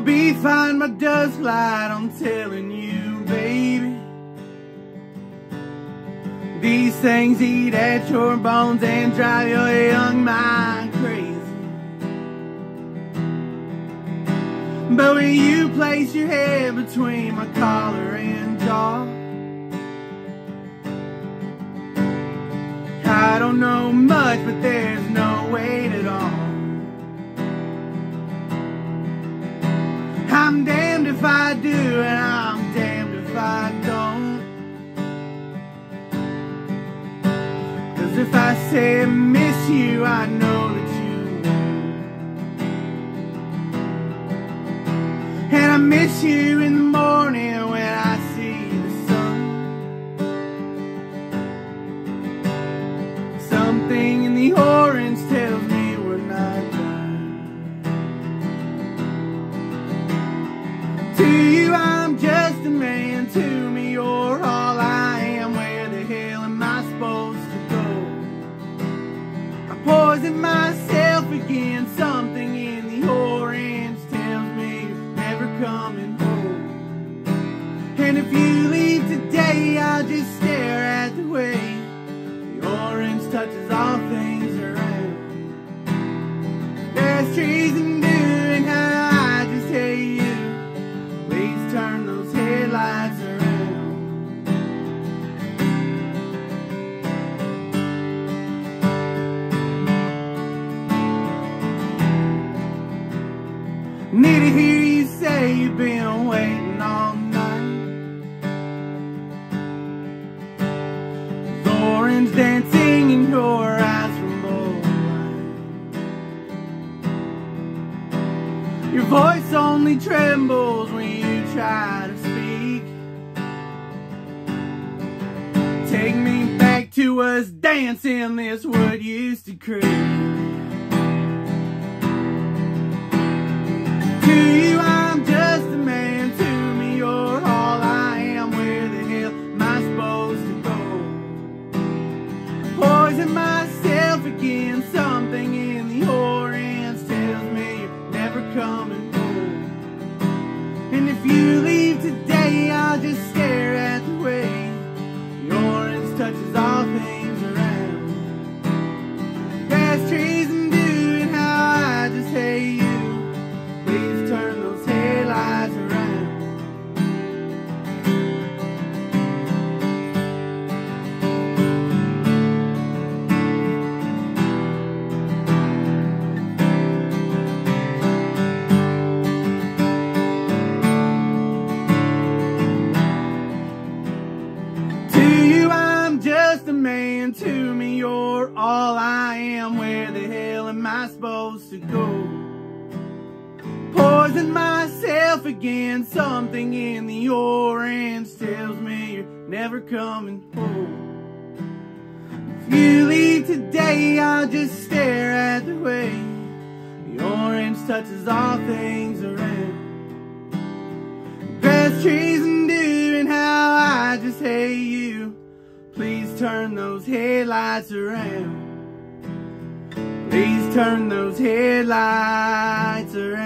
be fine, my dust light, I'm telling you, baby. These things eat at your bones and drive your young mind crazy. But when you place your head between my collar and jaw, I don't know much, but there's no weight at all. I'm damned if I do, and I'm damned if I don't. 'Cause if I say I miss you, I know that you won't. And I miss you in the morning when I see the sun. Something in the orange tells me we're not done. To you I'm just a man, to me you're all I am. Where the hell am I supposed to go? I poison myself again. Something in the orange tells me you're never coming home. And if you leave today, I'll just stare at the way the orange touches all things around. There's trees and dew, and how I just hate you. Please turn those headlights around. Need to hear you say you've been waiting all night. The orange dancing in your eyes from moonlight. Your voice only trembles when you try to speak. Take me back to us dancing this wood used to creep. To you I'm just a man, to me you're all I am. Where the hell am I supposed to go? Poison myself again. Something in the orange tells me you're never coming home. And if you leave today, I'll just stare at the way the orange touches all things around. Grass, trees and dew, and how I just hate you. Please turn those headlights around. To you I'm just a man, to me you're all I am. Where the hell am I supposed to go? Poison myself again. Something in the orange tells me you're never coming home. If you leave today, I'll just stare at the way the orange touches all things around. Grass, trees and dew, and how I just hate you. Please turn those headlights around. Please turn those headlights around.